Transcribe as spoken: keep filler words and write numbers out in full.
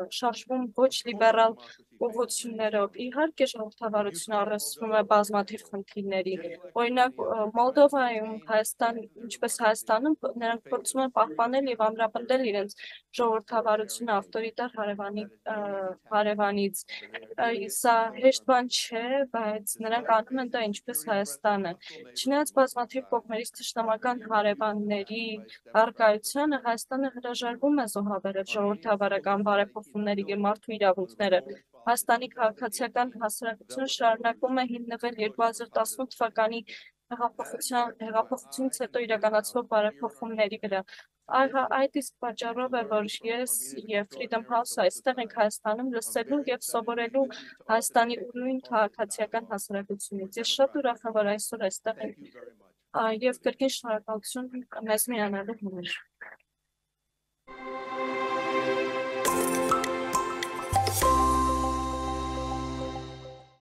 շարժվում ոչ լիբերալ ուղղություններով։ Իհարկե ժողովրդավարությունը առնչվում է բազմաթիվ խնդիրների։ Օրինակ Մոլդովայում, Հայաստան, ինչպես Հայաստանում, նրանք փորձում են պահպանել եւ ամրապնդել իրենց ժողովրդավարությունը ավտորիտար հարևանի հարևանից։ Սա հեշտ բան չէ, բայց նրանք անում են դա ինչպես Հայաստանը։ Չնայած բազմաթիվ կողմերից թշնամական հարևանների առկայությանը Հայաստանը հրաժարվում է զոհաբերել ժողովրդավարական բարեփոխումների եւ մարդու իրավունքները։ Հայաստանի քաղաքացիական հասարակությունը շարունակում է հիմնվել երկու հազար տասնութ թվականի հեղափոխության հեղափոխությունից հետո իրականացվող բարեփոխումների վրա։ Այդ իսկ պատճառով է, որ ես եւ Freedom House այստեղ ենք Հայաստանում լսելու եւ սովորելու Հայաստանի ուրույն քաղաքացիական հասարակությունից։ Ես շատ ուրախ եմ, որ այսօր այստեղ ենք եւ կրկին շնորհակալություն մեզ միանալու համար։